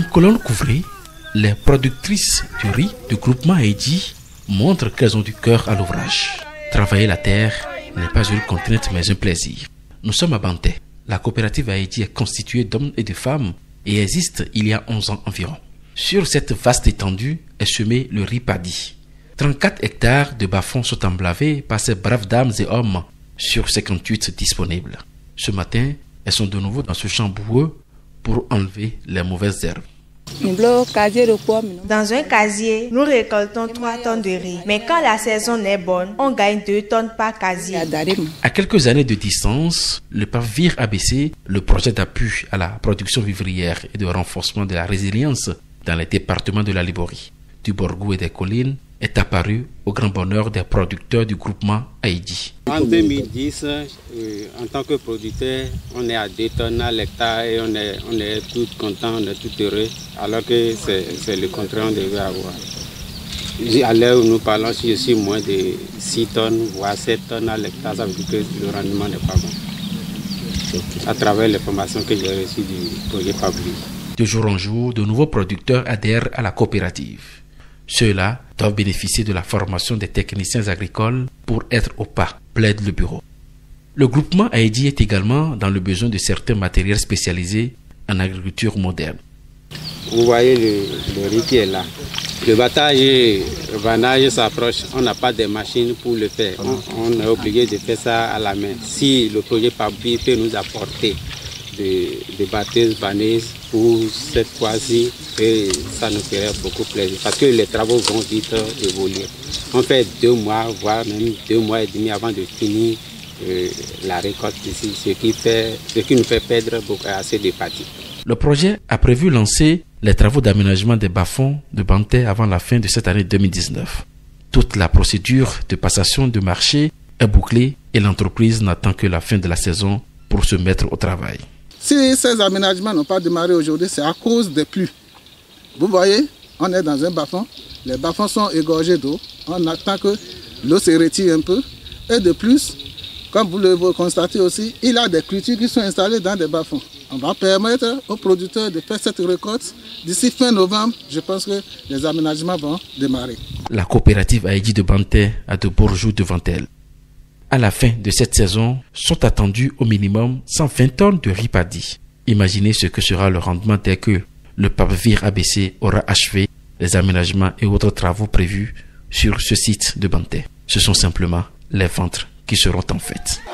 Sur colonne couvrée, les productrices du riz du groupement Haïdi montrent qu'elles ont du cœur à l'ouvrage. Travailler la terre n'est pas une contrainte mais un plaisir. Nous sommes à Banté. La coopérative Haïdi est constituée d'hommes et de femmes et existe il y a 11 ans environ. Sur cette vaste étendue est semé le riz paddy. 34 hectares de bas-fonds sont emblavés par ces braves dames et hommes sur 58 disponibles. Ce matin, elles sont de nouveau dans ce champ boueux pour enlever les mauvaises herbes. Dans un casier, nous récoltons 3 tonnes de riz. Mais quand la saison est bonne, on gagne 2 tonnes par casier. À quelques années de distance, le PAVIR ABC, le projet d'appui à la production vivrière et de renforcement de la résilience dans les départements de la Liborie, du Borgou et des collines, est apparu au grand bonheur des producteurs du groupement Haïdi. En 2010, en tant que producteur, on est à 2 tonnes à l'hectare et on est tout content, on est tout heureux, alors que c'est le contraire qu'on devait avoir. À l'heure où nous parlons, si je suis moins de 6 tonnes, voire 7 tonnes à l'hectare, ça veut dire que le rendement n'est pas bon. À travers les formations que j'ai reçues du projet PAVIR. De jour en jour, de nouveaux producteurs adhèrent à la coopérative. Ceux-là doivent bénéficier de la formation des techniciens agricoles pour être au pas, plaide le bureau. Le groupement Haïdi est également dans le besoin de certains matériels spécialisés en agriculture moderne. Vous voyez le riz qui est là. Le battage et le vanage s'approche. On n'a pas de machines pour le faire. On est obligé de faire ça à la main. Si le projet PAVIR peut nous apporter de batteuses, vaneuses pour cette fois-ci, et ça nous ferait beaucoup plaisir parce que les travaux vont vite évoluer. On fait 2 mois, voire même 2 mois et demi avant de finir la récolte ici, ce qui nous fait perdre assez de parties. Le projet a prévu lancer les travaux d'aménagement des bas-fonds de Banté avant la fin de cette année 2019. Toute la procédure de passation de marché est bouclée et l'entreprise n'attend que la fin de la saison pour se mettre au travail. Si ces aménagements n'ont pas démarré aujourd'hui, c'est à cause des pluies. Vous voyez, on est dans un bas-fond. Les bas-fonds sont égorgés d'eau. On attend que l'eau se retire un peu. Et de plus, comme vous le constatez aussi, il y a des cultures qui sont installées dans des bas-fonds. On va permettre aux producteurs de faire cette récolte. D'ici fin novembre, je pense que les aménagements vont démarrer. La coopérative Haïdi de Banté a de beaux jours devant elle. À la fin de cette saison, sont attendus au minimum 120 tonnes de riz paddy. Imaginez ce que sera le rendement dès que le PAVIR ABC aura achevé les aménagements et autres travaux prévus sur ce site de Banté. Ce sont simplement les ventres qui seront en fête.